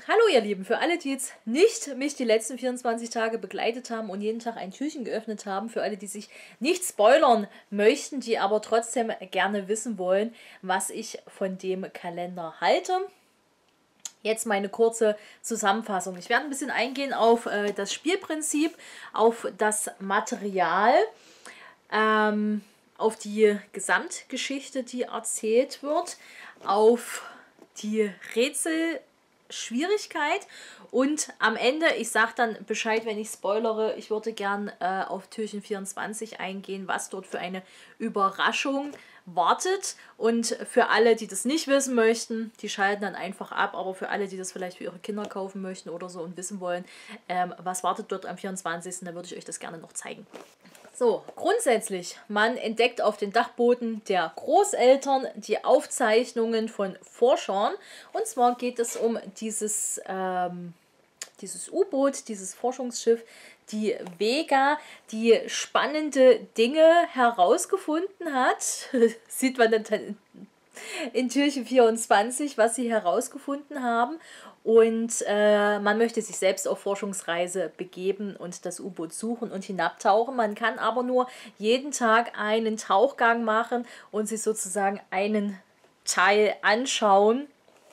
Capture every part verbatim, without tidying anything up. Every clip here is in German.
Hallo ihr Lieben, für alle, die jetzt nicht mich die letzten vierundzwanzig Tage begleitet haben und jeden Tag ein Türchen geöffnet haben, für alle, die sich nicht spoilern möchten, die aber trotzdem gerne wissen wollen, was ich von dem Kalender halte. Jetzt meine kurze Zusammenfassung. Ich werde ein bisschen eingehen auf äh, das Spielprinzip, auf das Material, ähm, auf die Gesamtgeschichte, die erzählt wird, auf die Rätselschwierigkeit und am Ende, ich sage dann Bescheid, wenn ich spoilere, ich würde gern äh, auf Türchen vierundzwanzig eingehen, was dort für eine Überraschung wartet. Und für alle, die das nicht wissen möchten, die schalten dann einfach ab. Aber für alle, die das vielleicht für ihre Kinder kaufen möchten oder so und wissen wollen, ähm, was wartet dort am vierundzwanzigsten, dann würde ich euch das gerne noch zeigen. So, grundsätzlich, man entdeckt auf den Dachboden der Großeltern die Aufzeichnungen von Forschern. Und zwar geht es um dieses, ähm, dieses U-Boot, dieses Forschungsschiff, die Vega, die spannende Dinge herausgefunden hat. Sieht man dann in Türchen vierundzwanzig, was sie herausgefunden haben. Und äh, man möchte sich selbst auf Forschungsreise begeben und das U-Boot suchen und hinabtauchen. Man kann aber nur jeden Tag einen Tauchgang machen und sich sozusagen einen Teil anschauen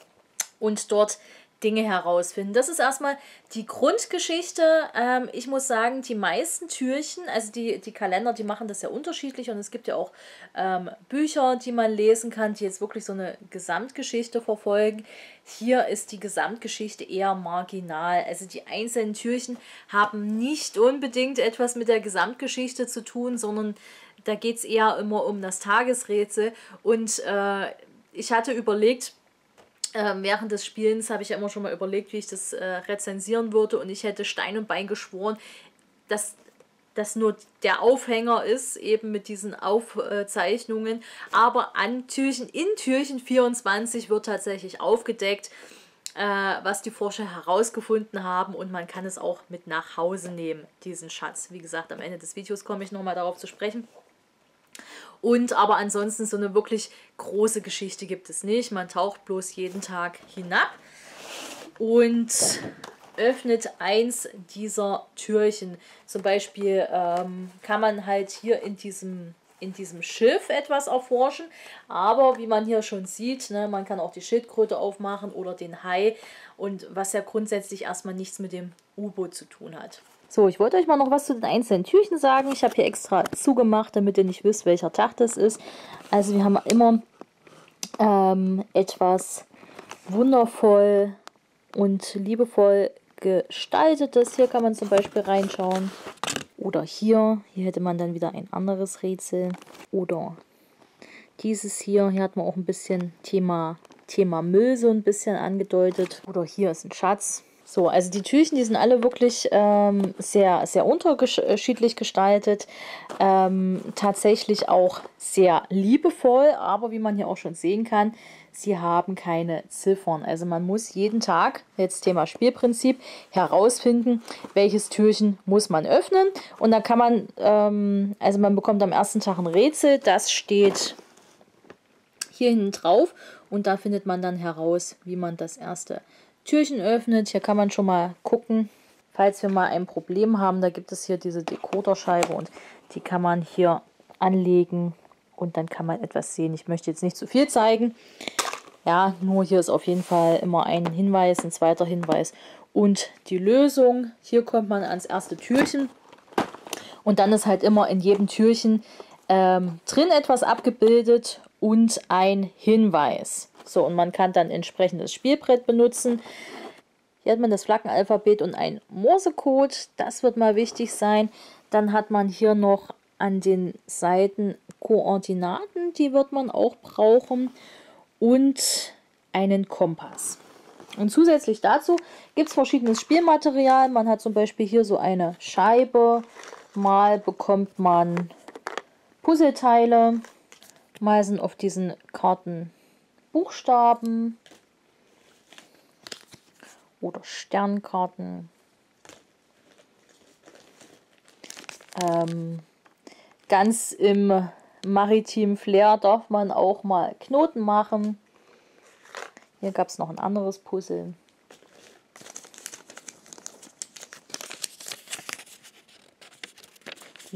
und dort Dinge herausfinden. Das ist erstmal die Grundgeschichte. Ähm, ich muss sagen, die meisten Türchen, also die, die Kalender, die machen das ja unterschiedlich und es gibt ja auch ähm, Bücher, die man lesen kann, die jetzt wirklich so eine Gesamtgeschichte verfolgen. Hier ist die Gesamtgeschichte eher marginal. Also die einzelnen Türchen haben nicht unbedingt etwas mit der Gesamtgeschichte zu tun, sondern da geht es eher immer um das Tagesrätsel. Und äh, ich hatte überlegt, Ähm, während des Spielens habe ich ja immer schon mal überlegt, wie ich das äh, rezensieren würde, und ich hätte Stein und Bein geschworen, dass das nur der Aufhänger ist, eben mit diesen Aufzeichnungen, aber an Türchen, in Türchen vierundzwanzig wird tatsächlich aufgedeckt, äh, was die Forscher herausgefunden haben, und man kann es auch mit nach Hause nehmen, diesen Schatz. Wie gesagt, am Ende des Videos komme ich nochmal darauf zu sprechen. Und aber ansonsten so eine wirklich große Geschichte gibt es nicht. Man taucht bloß jeden Tag hinab und öffnet eins dieser Türchen. Zum Beispiel ähm, kann man halt hier in diesem, in diesem Schiff etwas erforschen. Aber wie man hier schon sieht, ne, man kann auch die Schildkröte aufmachen oder den Hai. Und was ja grundsätzlich erstmal nichts mit dem U-Boot zu tun hat. So, ich wollte euch mal noch was zu den einzelnen Türchen sagen. Ich habe hier extra zugemacht, damit ihr nicht wisst, welcher Tag das ist. Also wir haben immer ähm, etwas wundervoll und liebevoll gestaltetes. Hier kann man zum Beispiel reinschauen. Oder hier. Hier hätte man dann wieder ein anderes Rätsel. Oder dieses hier. Hier hat man auch ein bisschen Thema, Thema Müll so ein bisschen angedeutet. Oder hier ist ein Schatz. So, also die Türchen, die sind alle wirklich ähm, sehr, sehr unterschiedlich gestaltet. Ähm, tatsächlich auch sehr liebevoll, aber wie man hier auch schon sehen kann, sie haben keine Ziffern. Also man muss jeden Tag, jetzt Thema Spielprinzip, herausfinden, welches Türchen muss man öffnen. Und dann kann man, ähm, also man bekommt am ersten Tag ein Rätsel, das steht hier hinten drauf. Und da findet man dann heraus, wie man das erste Türchen öffnet. Hier kann man schon mal gucken, falls wir mal ein Problem haben. Da gibt es hier diese Decoderscheibe und die kann man hier anlegen und dann kann man etwas sehen. Ich möchte jetzt nicht zu viel zeigen. Ja, nur hier ist auf jeden Fall immer ein Hinweis, ein zweiter Hinweis und die Lösung. Hier kommt man ans erste Türchen und dann ist halt immer in jedem Türchen ähm, drin etwas abgebildet und ein Hinweis. So, und man kann dann entsprechend das Spielbrett benutzen. Hier hat man das Flaggenalphabet und ein Morsecode. Das wird mal wichtig sein. Dann hat man hier noch an den Seiten Koordinaten. Die wird man auch brauchen. Und einen Kompass. Und zusätzlich dazu gibt es verschiedenes Spielmaterial. Man hat zum Beispiel hier so eine Scheibe. Mal bekommt man Puzzleteile. Mal sind auf diesen Karten Buchstaben oder Sternkarten. Ähm, ganz im maritimen Flair darf man auch mal Knoten machen. Hier gab es noch ein anderes Puzzle.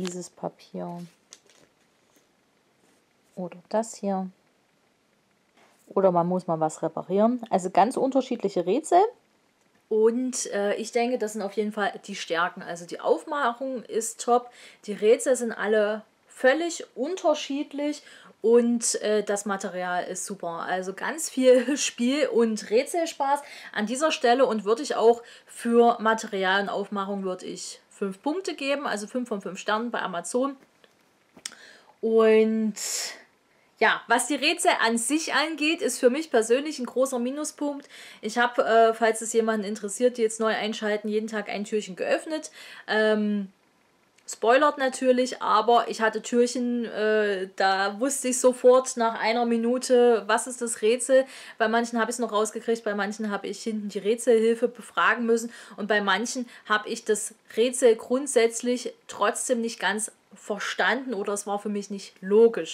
dieses Papier. Oder das hier. Oder man muss mal was reparieren. Also ganz unterschiedliche Rätsel. Und äh, ich denke, das sind auf jeden Fall die Stärken. Also die Aufmachung ist top. Die Rätsel sind alle völlig unterschiedlich. Und äh, das Material ist super. Also ganz viel Spiel- und Rätselspaß an dieser Stelle. Und würde ich auch für Material und Aufmachung würde ich fünf Punkte geben. Also fünf von fünf Sternen bei Amazon. Und ja, was die Rätsel an sich angeht, ist für mich persönlich ein großer Minuspunkt. Ich habe, äh, falls es jemanden interessiert, die jetzt neu einschalten, jeden Tag ein Türchen geöffnet. Ähm, spoilert natürlich, aber ich hatte Türchen, äh, da wusste ich sofort nach einer Minute, was ist das Rätsel. Bei manchen habe ich es noch rausgekriegt, bei manchen habe ich hinten die Rätselhilfe befragen müssen und bei manchen habe ich das Rätsel grundsätzlich trotzdem nicht ganz verstanden oder es war für mich nicht logisch.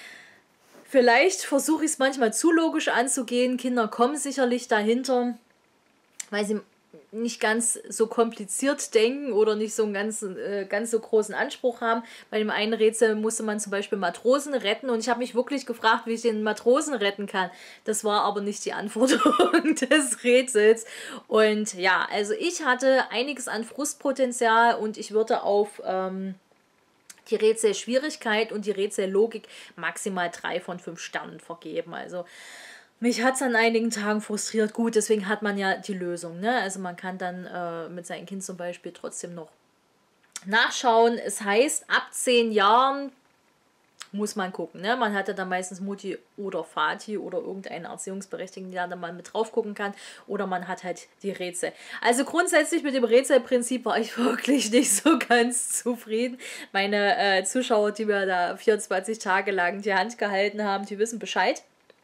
Vielleicht versuche ich es manchmal zu logisch anzugehen. Kinder kommen sicherlich dahinter, weil sie nicht ganz so kompliziert denken oder nicht so einen ganz, äh, ganz so großen Anspruch haben. Bei dem einen Rätsel musste man zum Beispiel Matrosen retten und ich habe mich wirklich gefragt, wie ich den Matrosen retten kann. Das war aber nicht die Anforderung des Rätsels. Und ja, also ich hatte einiges an Frustpotenzial und ich würde auf ähm, die Rätselschwierigkeit und die Rätsellogik maximal drei von fünf Sternen vergeben. Also mich hat es an einigen Tagen frustriert. Gut, deswegen hat man ja die Lösung. Ne? Also man kann dann äh, mit seinem Kind zum Beispiel trotzdem noch nachschauen. Es heißt, ab zehn Jahren muss man gucken. Ne? Man hat ja dann meistens Mutti oder Vati oder irgendeinen Erziehungsberechtigten, der da mal mit drauf gucken kann. Oder man hat halt die Rätsel. Also grundsätzlich mit dem Rätselprinzip war ich wirklich nicht so ganz zufrieden. Meine äh, Zuschauer, die mir da vierundzwanzig Tage lang die Hand gehalten haben, die wissen Bescheid.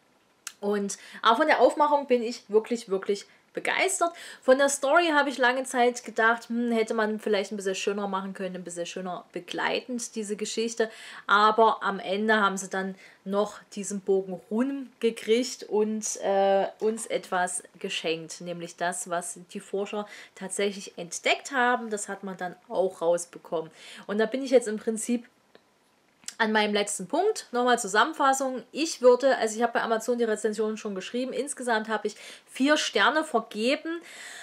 Und auch von der Aufmachung bin ich wirklich, wirklich begeistert. Von der Story habe ich lange Zeit gedacht, hm, hätte man vielleicht ein bisschen schöner machen können, ein bisschen schöner begleitend, diese Geschichte. Aber am Ende haben sie dann noch diesen Bogen rumgekriegt und äh, uns etwas geschenkt. Nämlich das, was die Forscher tatsächlich entdeckt haben. Das hat man dann auch rausbekommen. Und da bin ich jetzt im Prinzip an meinem letzten Punkt, nochmal Zusammenfassung. Ich würde, also ich habe bei Amazon die Rezension schon geschrieben, insgesamt habe ich vier Sterne vergeben.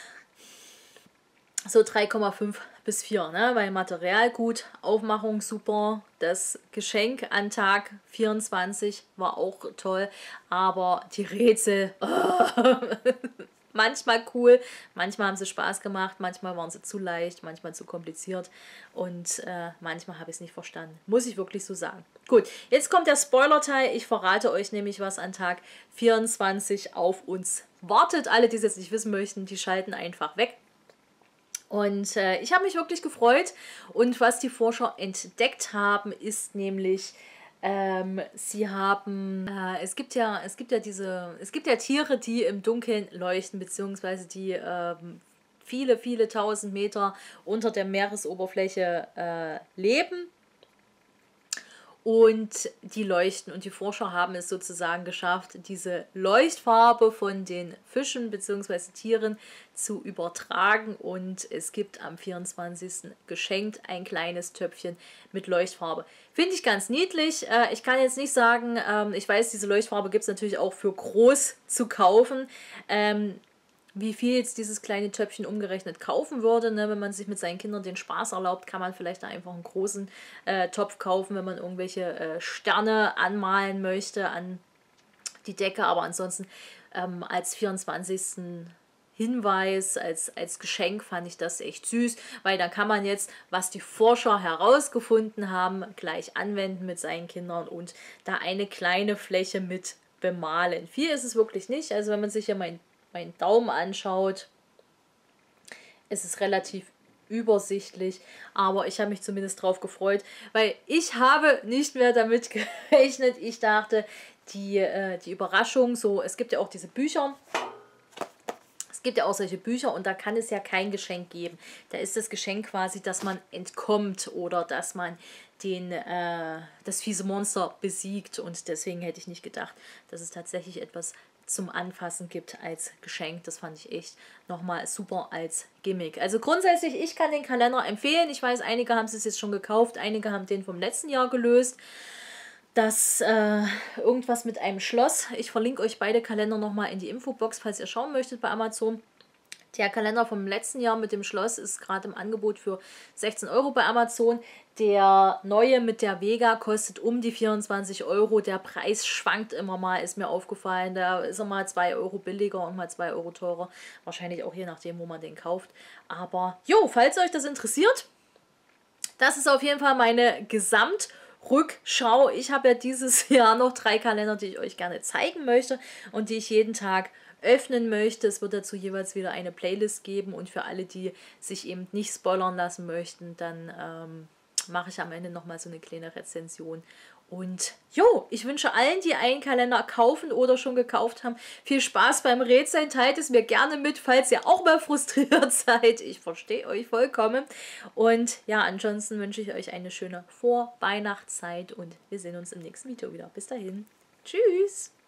So drei Komma fünf bis vier, ne? Weil Material gut, Aufmachung super, das Geschenk an Tag vierundzwanzig war auch toll, aber die Rätsel, oh, manchmal cool, manchmal haben sie Spaß gemacht, manchmal waren sie zu leicht, manchmal zu kompliziert und äh, manchmal habe ich es nicht verstanden. Muss ich wirklich so sagen. Gut, jetzt kommt der Spoiler-Teil. Ich verrate euch nämlich, was an Tag vierundzwanzig auf uns wartet. Alle, die es jetzt nicht wissen möchten, die schalten einfach weg. Und äh, ich habe mich wirklich gefreut. Und was die Forscher entdeckt haben, ist nämlich, ähm, sie haben, äh, es gibt ja, es gibt ja diese, es gibt ja Tiere, die im Dunkeln leuchten, beziehungsweise die ähm, viele, viele tausend Meter unter der Meeresoberfläche äh, leben. Und die leuchten und die Forscher haben es sozusagen geschafft, diese Leuchtfarbe von den Fischen bzw. Tieren zu übertragen und es gibt am vierundzwanzigsten geschenkt ein kleines Töpfchen mit Leuchtfarbe. Finde ich ganz niedlich. Ich kann jetzt nicht sagen, ich weiß, diese Leuchtfarbe gibt es natürlich auch für groß zu kaufen. Wie viel jetzt dieses kleine Töpfchen umgerechnet kaufen würde, ne? Wenn man sich mit seinen Kindern den Spaß erlaubt, kann man vielleicht einfach einen großen äh, Topf kaufen, wenn man irgendwelche äh, Sterne anmalen möchte an die Decke. Aber ansonsten ähm, als vierundzwanzigsten Hinweis, als, als Geschenk fand ich das echt süß, weil dann kann man jetzt, was die Forscher herausgefunden haben, gleich anwenden mit seinen Kindern und da eine kleine Fläche mit bemalen. Viel ist es wirklich nicht, also wenn man sich hier mein meinen Daumen anschaut, ist es relativ übersichtlich, aber ich habe mich zumindest drauf gefreut, weil ich habe nicht mehr damit gerechnet. Ich dachte, die, äh, die Überraschung, so, es gibt ja auch diese Bücher, es gibt ja auch solche Bücher und da kann es ja kein Geschenk geben. Da ist das Geschenk quasi, dass man entkommt oder dass man den, äh, das fiese Monster besiegt und deswegen hätte ich nicht gedacht, dass es tatsächlich etwas zum Anfassen gibt als Geschenk. Das fand ich echt nochmal super als Gimmick. Also grundsätzlich, ich kann den Kalender empfehlen. Ich weiß, einige haben es jetzt schon gekauft, einige haben den vom letzten Jahr gelöst. Das äh, irgendwas mit einem Schloss. Ich verlinke euch beide Kalender nochmal in die Infobox, falls ihr schauen möchtet bei Amazon. Der Kalender vom letzten Jahr mit dem Schloss ist gerade im Angebot für sechzehn Euro bei Amazon. Der neue mit der Vega kostet um die vierundzwanzig Euro. Der Preis schwankt immer mal, ist mir aufgefallen. Da ist er mal zwei Euro billiger und mal zwei Euro teurer. Wahrscheinlich auch je nachdem, wo man den kauft. Aber jo, falls euch das interessiert, das ist auf jeden Fall meine Gesamtrückschau. Ich habe ja dieses Jahr noch drei Kalender, die ich euch gerne zeigen möchte und die ich jeden Tag öffnen möchte. Es wird dazu jeweils wieder eine Playlist geben und für alle, die sich eben nicht spoilern lassen möchten, dann ähm, mache ich am Ende nochmal so eine kleine Rezension. Und jo, ich wünsche allen, die einen Kalender kaufen oder schon gekauft haben, viel Spaß beim Rätseln. Teilt es mir gerne mit, falls ihr auch mal frustriert seid. Ich verstehe euch vollkommen. Und ja, ansonsten wünsche ich euch eine schöne Vorweihnachtszeit und wir sehen uns im nächsten Video wieder. Bis dahin. Tschüss!